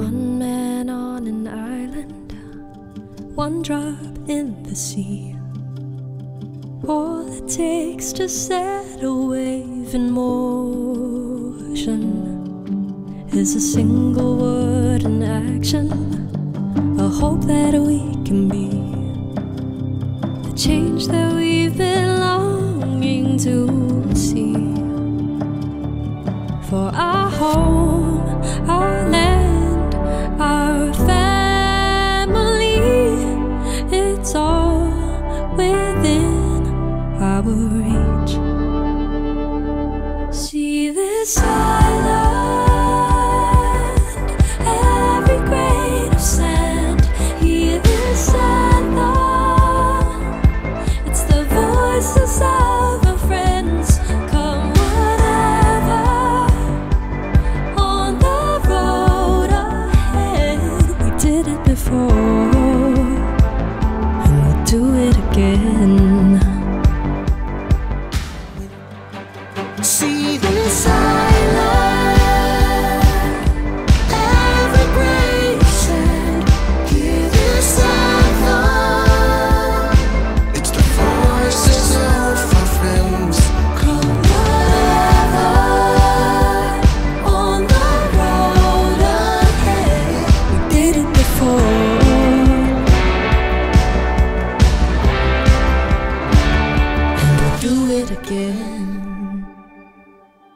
One man on an island, one drop in the sea. All it takes to set a wave in motion is a single word in action, a hope that we can be the change that we've been longing to see. For our home, our land, our family, it's all within our reach. See this island, every grain of sand. Hear this anthem, it's the voices of our friends. Come whatever on the road ahead, we did it before and we'll do it again. See this